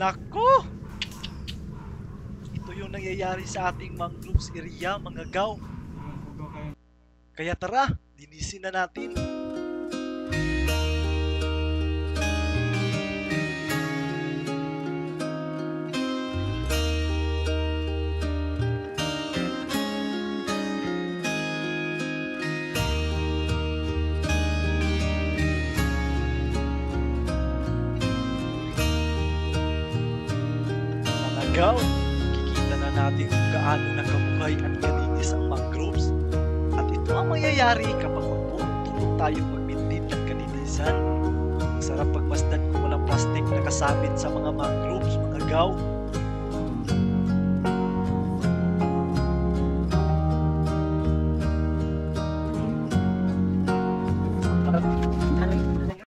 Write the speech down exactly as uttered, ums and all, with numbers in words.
Naku! Ito yung nangyayari sa ating mangroves area, mga gaw. Kaya tara, linisin na natin. Mga gaw, kikita na natin kung gaano nakabuhay at kalinis ang mangroves. At ito ang mangyayari kapag magputulong tayo mag-maintain ng kalinisan. Ang sarap pagmasdan kung walang plastic na kasabit sa mga mangroves, mga gaw.